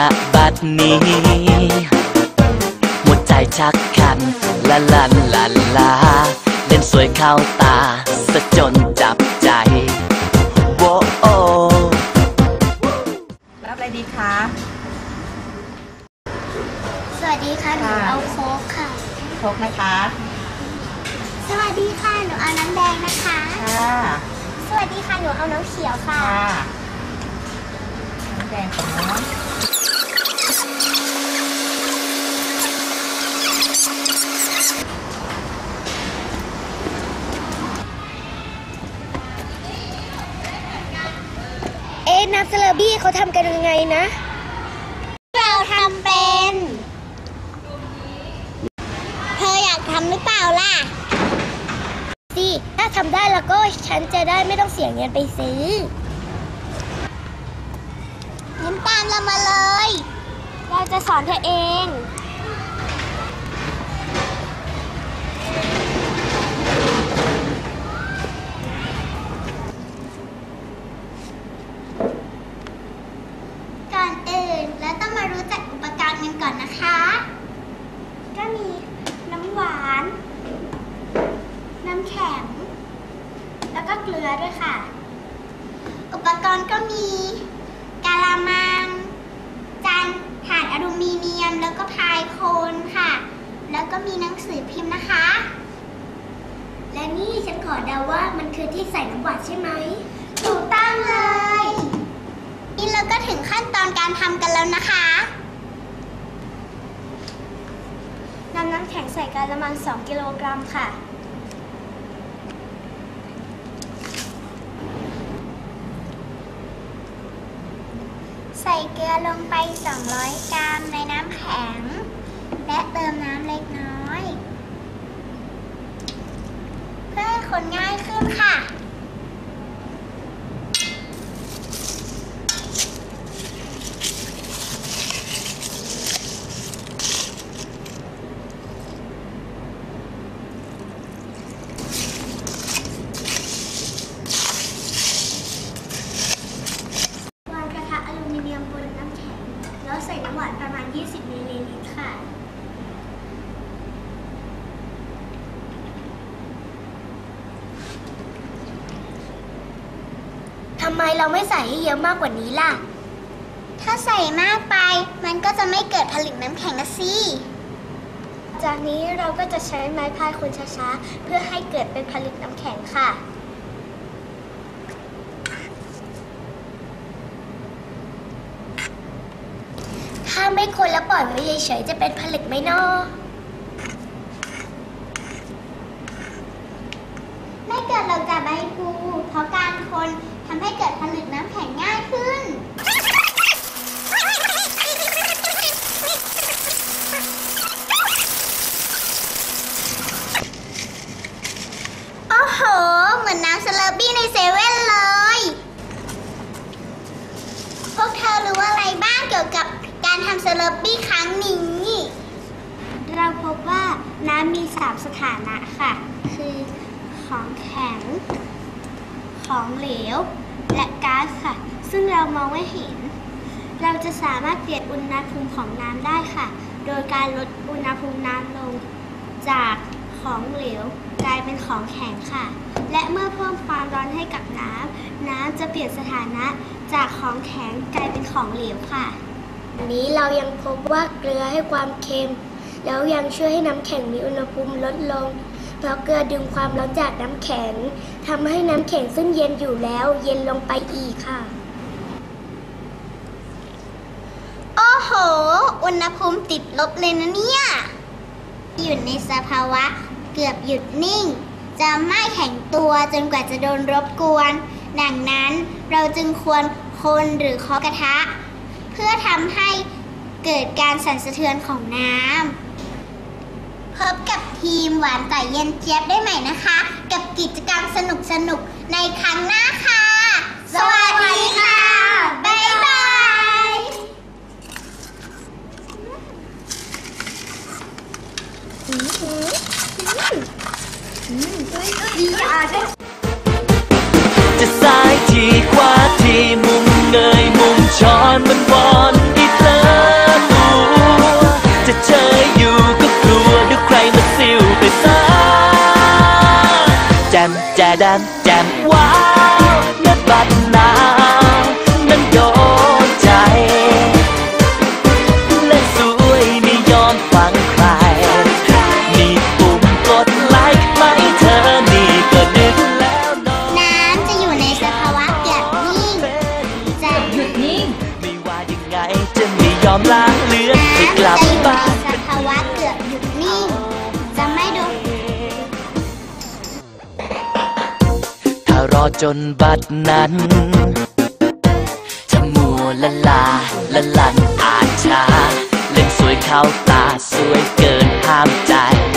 บัดนี้หัวใจชักคันละลันลาลาเล่นสวยเข้าตาสะจนจับใจโวโอรับอะไรดีคะสวัสดีค่ะหนูเอาโค้กค่ะโค้กนะคะสวัสดีค่ะหนูเอาน้ำแดงนะคะค่ะสวัสดีค่ะหนูเอาน้ำเขียวค่ะน้ำแดงของน้องน้ำสลัดบี้เขาทำกันยังไงนะเราทำเป็นเธออยากทำหรือเปล่าล่ะสิถ้าทำได้แล้วก็ฉันจะได้ไม่ต้องเสียเงินไปซื้องั้นตามเรามาเลยเราจะสอนเธอเองก่อนอื่นเราต้องมารู้จักอุปกรณ์กันก่อนนะคะก็มีน้ำหวานน้ำแข็งแล้วก็เกลือด้วยค่ะอุปกรณ์ก็มีกะละมังจานถ่านอลูมิเนียมแล้วก็พายโคนค่ะแล้วก็มีหนังสือพิมพ์นะคะและนี่ฉันขอเดาว่ามันคือที่ใส่น้ำหวานใช่ไหมถูกต้องเลยนี่เราก็ถึงขั้นตอนการทำกันแล้วนะคะนำน้ำแข็งใส่กะละมัง2 กิโลกรัมค่ะใส่เกลือลงไป200 กรัมในน้ำแข็งและเติมน้ำเล็กน้อยเพื่อให้คนง่ายขึ้นค่ะบนน้ำแข็งแล้วใส่น้ำหวานประมาณ20 มิลลิลิตรค่ะทำไมเราไม่ใส่ให้เยอะมากกว่านี้ล่ะถ้าใส่มากไปมันก็จะไม่เกิดผลึกน้ำแข็งนะสิจากนี้เราก็จะใช้ไม้พายคนช้าๆเพื่อให้เกิดเป็นผลึกน้ำแข็งค่ะถ้าไม่คนแล้วปล่อยไว้เฉยๆจะเป็นผลึกไหมน้อไม่เกิดหรอกจ้ะใบพลูเพราะการคนทำให้เกิดผลึกน้ำแข็งง่ายขึ้นโอ้โหเหมือนน้ำสลัดบี้ในเซเว่นเลยพวกเธอรู้อะไรบ้างเกี่ยวกับการทำสลัดบี้ครั้งนี้เราพบว่าน้ำมี3 สถานะค่ะคือของแข็งของเหลวและก๊าซค่ะซึ่งเรามองไม่เห็นเราจะสามารถเปลี่ยนอุณหภูมิของน้ำได้ค่ะโดยการลดอุณหภูมิน้ำลงจากของเหลวกลายเป็นของแข็งค่ะและเมื่อเพิ่มความร้อนให้กับน้ำจะเปลี่ยนสถานะจากของแข็งกลายเป็นของเหลวค่ะอันนี้เรายังพบว่าเกลือให้ความเค็มแล้วยังช่วยให้น้ำแข็งมีอุณหภูมิลดลงเพราะเกลือดึงความร้อนจากน้ำแข็งทำให้น้ำแข็งซึ่งเย็นอยู่แล้วเย็นลงไปอีกค่ะโอ้โหอุณหภูมิติดลบเลยนะเนี่ยอยู่ในสภาวะเกือบหยุดนิ่งจะไม่แข็งตัวจนกว่าจะโดนรบกวนดังนั้นเราจึงควรคนหรือเคาะกระทะเพื่อทำให้เกิดการสั่นสะเทือนของน้ำพบกับทีมหวานใจเย็นเจี๊ยบได้ใหม่นะคะกับกิจกรรมสนุกๆในครั้งหน้าค่ะสวัสดีค่ะบ๊ายบายจะซ้ายทีขวาทีมุมเงยมุมช้อนมันวอนอีเธอไปซะแจมแจแดมแจมว้าวนัดบัดนาวนั้นโดนใจเล่นสวยไม่ยอมฟังใครมีปุ่มกดไลค์ไหมเธอนี่ก็ดึกแล้วน้องน้ำจะอยู่ในสภาวะเกือบนิ่งจะหยุดนิ่งไม่ว่ายังไงจะไม่ยอมล้างเลือนให้กลับน้ำจะอยู่ในบ้านสภาวะเกือบหยุดนิ่ง จะไม่โดนถ้ารอจนบัดนั้นจะมัวละลาละลันอาจช้าเล่นสวยเข้าตาสวยเกินห้ามใจ